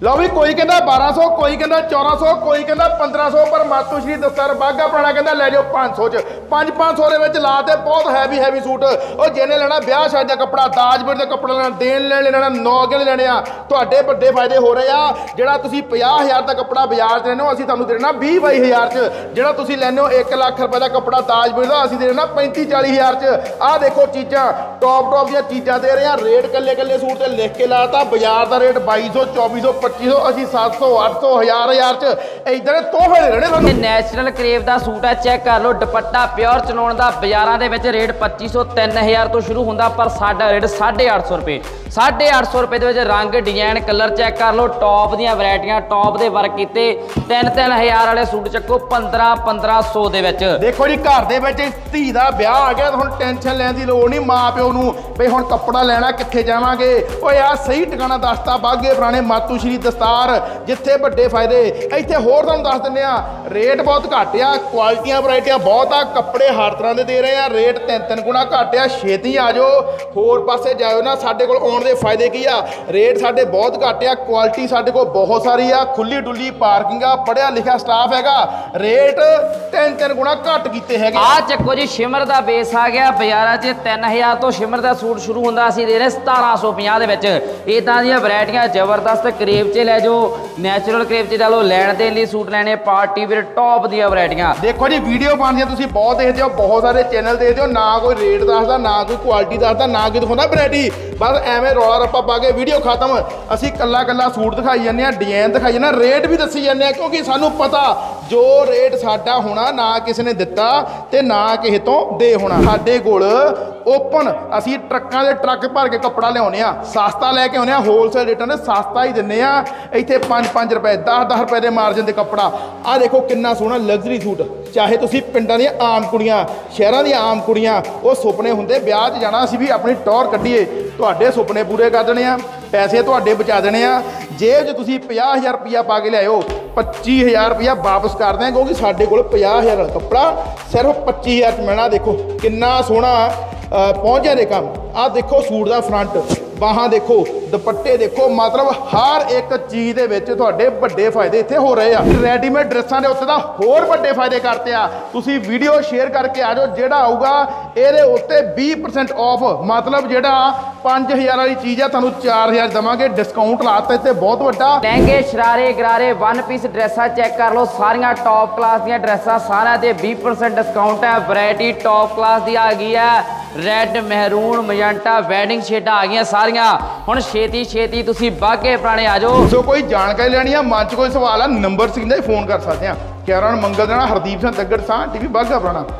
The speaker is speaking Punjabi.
लो भी कोई कहता 1200, कोई कहता 1400, कोई कहता 1500, पर मातू श्री दस्तर बागा पुराना कहता लै जाओ 500 च 500 के ला ते बहुत हैवी सूट। और जिन्हें लेना ब्याह शादी का कपड़ा, दाज मेरे का कपड़ा लेना, देन लेना, नौगे लेने ਤੁਹਾਡੇ ਵੱਡੇ फायदे हो रहे आ। ਜਿਹੜਾ ਤੁਸੀਂ 50000 ਦਾ ਕੱਪੜਾ ਬਾਜ਼ਾਰ 'ਚ ਲੈਣੇ ਹੋ, ਅਸੀਂ ਤੁਹਾਨੂੰ ਦੇਣਾ 20-22000 'ਚ। ਜਿਹੜਾ ਤੁਸੀਂ ਲੈਣੇ ਹੋ 1 ਲੱਖ ਰੁਪਏ ਦਾ ਕੱਪੜਾ ਦਾਜ ਮਿਲਦਾ, ਅਸੀਂ ਦੇਣਾ 35-40 ਹਜ਼ਾਰ 'ਚ। ਆਹ ਦੇਖੋ ਚੀਜ਼ਾਂ ਟੌਪ ਦੀਆਂ ਚੀਜ਼ਾਂ ਦੇ ਰਹੇ ਆ। ਰੇਟ ਕੱਲੇ ਸੂਟ ਤੇ ਲਿਖ ਕੇ ਲਾਤਾ। ਬਾਜ਼ਾਰ ਦਾ ਰੇਟ 2200, 2400, 2500, ਅਸੀਂ 700, 800, 1000 'ਚ ਇਦਾਂ ਦੇ ਤੋਹਫੇ ਦੇ ਰਹੇ ਤੁਹਾਨੂੰ। ਨੈਚੁਰਲ ਕਰੇਵ ਦਾ ਸੂਟ ਹੈ, ਚੈੱਕ ਕਰ ਲਓ। ਦੁਪੱਟਾ ਪਿਓਰ ਚਨੋਣ ਦਾ। ਬਾਜ਼ਾਰਾਂ ਦੇ ਵਿੱਚ ਰੇਟ 2500, 3000 ਤੋਂ ਸ਼ੁਰੂ ਹੁੰਦਾ, ਪਰ ਸਾਡਾ ਰੇਟ 850 ਰੁਪਏ। 850 ਰੁਪਏ ਦੇ ਵਿੱਚ ਰੰਗ, ਡਿਜ਼ਾਈਨ, ਕਲਰ ਚੈੱਕ ਕਰ ਲਓ। ਟੌਪ ਦੀਆਂ ਵੈਰਾਈਟੀਆਂ, ਟੌਪ ਦੇ ਵਰਕ ਕੀਤੇ। 3-3000 ਵਾਲੇ ਸੂਟ ਚੱਕੋ 1500 ਦੇ ਵਿੱਚ। ਦੇਖੋ ਜੀ, ਘਰ ਦੇ ਵਿੱਚ ਧੀ ਦਾ ਵਿਆਹ ਆ ਗਿਆ, ਹੁਣ ਟੈਨਸ਼ਨ ਲੈਣ ਦੀ ਲੋੜ ਨਹੀਂ ਮਾਂ ਪਿਓ ਨੂੰ ਬਈ ਹੁਣ ਕੱਪੜਾ ਲੈਣਾ ਕਿੱਥੇ ਜਾਵਾਂਗੇ। ਓਏ ਆ ਸਹੀ ਟਿਕਾਣਾ ਦੱਸਤਾ ਬਾਗੇ ਪੁਰਾਣੇ ਮਾਤੂ ਸ਼੍ਰੀ ਦਸਤਾਰ, ਜਿੱਥੇ ਵੱਡੇ ਫਾਇਦੇ। ਇੱਥੇ ਹੋਰ ਤੁਹਾਨੂੰ ਦੱਸ ਦਿੰਦੇ ਆ, ਰੇਟ ਬਹੁਤ ਘੱਟ ਆ, ਕੁਆਲਿਟੀਆਂ ਵੈਰਾਈਟੀਆਂ ਬਹੁਤ ਆ, ਕੱਪੜੇ ਹਰ ਤਰ੍ਹਾਂ ਦੇ ਰਹੇ ਆ। ਰੇਟ 3 ਗੁਣਾ ਘੱਟ ਆ। ਛੇਤੀ ਆ ਜਾਓ, ਹੋਰ ਪਾਸੇ ਜਾਇਓ ਨਾ। ਸਾਡੇ ਕੋਲ ਆਉਣ ਦੇ ਫਾਇਦੇ ਕੀ ਆ? ਰੇਟ ਸਾਡੇ ਬਹੁਤ ਘੱਟ ਆ, ਕੁਆਲਿਟੀ ਸਾਡੇ ਕੋਲ ਬਹੁਤ ਸਾਰੀ ਆ, ਖੁੱਲੀ ਡੁੱਲੀ ਪਾਰਕਿੰਗ ਆ, ਪੜ੍ਹਿਆ ਲਿਖਿਆ ਸਟਾਫ ਹੈਗਾ। ਰੇਟ 3 ਗੁਣਾ ਘੱਟ ਕੀਤੇ ਹੈਗੇ। ਆ ਚੱਕੋ ਜੀ, ਸ਼ਿਮਰ ਦਾ ਬੇਸ ਆ ਗਿਆ। ਬਾਜ਼ਾਰਾਂ 'ਚ 3000 ਤੋਂ ਸ਼ਿਮਰ ਦਾ ਸੂਟ ਸ਼ੁਰੂ ਹੁੰਦਾ, ਅਸੀਂ ਦੇ ਰਹੇ 1750 ਦੇ ਵਿੱਚ। ਇਦਾਂ ਦੀਆਂ ਵੈਰਾਈਟੀਆਂ ਜ਼ਬਰਦਸਤ। ਕਰੇਵ 'ਚ ਲੈ ਜਾਓ, ਨੈਚੁਰਲ ਕਰੇਵ 'ਚ ਲੈ ਲਓ। ਲੈਣ ਦੇ ਲਈ ਸੂਟ ਲੈਣੇ, ਪਾਰਟੀ ਵੇਅਰ, ਟੌਪ ਦੀਆਂ ਵੈਰਾਈਟੀਆਂ। ਦੇਖੋ ਜੀ, ਵੀਡੀਓ ਬਣਦੀਆਂ ਤੁਸੀਂ ਬਹੁਤ ਦੇਖਦੇ ਹੋ, ਬਹੁਤ ਸਾਰੇ ਚੈਨਲ ਦੇਖਦੇ ਹੋ, ਨਾ ਕੋਈ ਰੇਟ ਦੱਸਦਾ, ਨਾ ਕੋਈ ਕੁਆਲਿਟੀ ਦੱਸਦਾ, ਨਾ ਕੋਈ ਦਿਖਾਉਂਦਾ ਵੈਰਾਈਟੀ। ਬਸ ਐਵੇਂ ਰੌਲਾ ਰੱਪਾ ਪਾ ਕੇ ਵੀਡੀਓ ਖਤਮ। ਅਸੀਂ ਕੱਲਾ ਸੂਟ ਦਿਖਾਈ ਜਾਂਦੇ ਆ, ਡਿਜ਼ਾਈਨ ਦਿਖਾਈ ਜਾਂਦੇ ਆ, ਰੇਟ ਵੀ ਦੱਸੀ ਜਾਂਦੇ ਆ, ਕਿਉਂਕਿ ਸਾਨੂੰ ਪਤਾ ਜੋ ਰੇਟ ਸਾਡਾ ਹੋਣਾ ਨਾ ਕਿਸੇ ਨੇ ਦਿੱਤਾ ਤੇ ਨਾ ਕਿਸੇ ਤੋਂ ਦੇ ਹੋਣਾ। ਸਾਡੇ ਕੋਲ ਓਪਨ ਅਸੀਂ ਟਰੱਕਾਂ ਦੇ ਟਰੱਕ ਭਰ ਕੇ ਕੱਪੜਾ ਲਿਆਉਂਦੇ ਆ, ਸਸਤਾ ਲੈ ਕੇ ਆਉਂਦੇ ਆ। ਹੋਲਸੇਲ ਰੇਟਾਂ ਦੇ ਸਸਤਾ ਹੀ ਦਿੰਦੇ ਆ। ਇੱਥੇ 5-5 ਰੁਪਏ, 10-10 ਰੁਪਏ ਦੇ ਮਾਰਜਨ ਦੇ ਕੱਪੜਾ। ਆਹ ਦੇਖੋ ਕਿੰਨਾ ਸੋਹਣਾ ਲਗਜ਼ਰੀ ਸੂਟ। ਚਾਹੇ ਤੁਸੀਂ ਪਿੰਡਾਂ ਦੀਆਂ ਆਮ ਕੁੜੀਆਂ, ਸ਼ਹਿਰਾਂ ਦੀਆਂ ਆਮ ਕੁੜੀਆਂ, ਉਹ ਸੁਪਨੇ ਹੁੰਦੇ ਵਿਆਹ 'ਚ ਜਾਣਾ, ਅਸੀਂ ਵੀ ਆਪਣੀ ਟੌਰ ਕੱਢੀਏ। ਤੁਹਾਡੇ ਸੁਪਨੇ ਪੂਰੇ ਕਰ ਦੇਣੇ ਆ, ਪੈਸੇ ਤੁਹਾਡੇ ਬਚਾ ਦੇਣੇ ਆ। ਜੇਬ 'ਚ ਤੁਸੀਂ 50000 ਰੁਪਈਆ ਪਾ ਕੇ ਲਿਆਇਓ, 25000 ਰੁਪਈਆ ਵਾਪਸ ਕਰ ਦਿਆਂ, ਕਿਉਂਕਿ ਸਾਡੇ ਕੋਲ 50000 ਵਾਲਾ ਕੱਪੜਾ ਸਿਰਫ 25000 'ਚ ਮਿਲਣਾ। ਦੇਖੋ ਕਿੰਨਾ ਸੋਹਣਾ ਪਹੁੰਚਿਆ ਦੇ ਕੰਮ। ਆਹ ਦੇਖੋ ਸੂਟ ਦਾ ਫਰੰਟ, ਬਾਹਾਂ ਦੇਖੋ, ਦੁਪੱਟੇ ਦੇਖੋ, ਮਤਲਬ ਹਰ ਇੱਕ ਚੀਜ਼ ਦੇ ਵਿੱਚ ਤੁਹਾਡੇ ਵੱਡੇ ਫਾਇਦੇ ਇੱਥੇ ਹੋ ਰਹੇ ਆ। ਰੈਡੀਮੇਡ ਡਰੈਸਾਂ ਦੇ ਉੱਤੇ ਤਾਂ ਹੋਰ ਵੱਡੇ ਫਾਇਦੇ ਕਰਤੇ ਆ। ਤੁਸੀਂ ਵੀਡੀਓ ਸ਼ੇਅਰ ਕਰਕੇ ਆ ਜਾਓ, ਜਿਹੜਾ ਆਊਗਾ ਇਹਦੇ ਉੱਤੇ 20% ਆਫ। ਮਤਲਬ ਜਿਹੜਾ 5000 ਵਾਲੀ ਚੀਜ਼ ਆ ਤੁਹਾਨੂੰ 4000 ਦੇਵਾਂਗੇ। ਡਿਸਕਾਊਂਟ ਲਾਤਾ ਇੱਥੇ ਬਹੁਤ ਵੱਡਾ। ਲਹਿੰਗੇ, ਸ਼ਰਾਰੇ, ਗਰਾਰੇ, 1 ਪੀਸ ਡਰੈਸਾਂ ਚੈੱਕ ਕਰ ਲਓ। ਸਾਰੀਆਂ ਟੌਪ ਕਲਾਸ ਦੀਆਂ ਡਰੈਸਾਂ, ਸਾਰਿਆਂ ਤੇ 20% ਡਿਸਕਾਊਂਟ ਹੈ। ਵੈਰਾਈਟੀ ਟੌਪ ਕਲਾਸ ਦੀ ਆ ਗਈ ਹੈ। ਰੈੱਡ, ਮਹਿਰੂਨ, ਮਜੰਟਾ, ਵੈਡਿੰਗ ਸ਼ੇਡਾਂ ਆ ਗਈਆਂ ਸਾਰੀਆਂ। ਹੁਣ ਛੇਤੀ ਤੁਸੀਂ ਬਾਗੇ ਪੁਰਾਣੇ ਆ ਜਾਓ। ਸੋ ਕੋਈ ਜਾਣਕਾਰੀ ਲੈਣੀ ਆ, ਮਨ 'ਚ ਕੋਈ ਸਵਾਲ ਆ, ਨੰਬਰ ਸਕਰੀਨ 'ਤੇ ਫੋਨ ਕਰ ਸਕਦੇ ਆ। ਕੈਰਨ ਮੰਗਲ ਦੇਣਾ, ਹਰਦੀਪ ਸਿੰਘ ਤੱਗੜ ਸਾਹ, ਟੀਵੀ ਬਾਗਾ ਪੁਰਾਣਾ।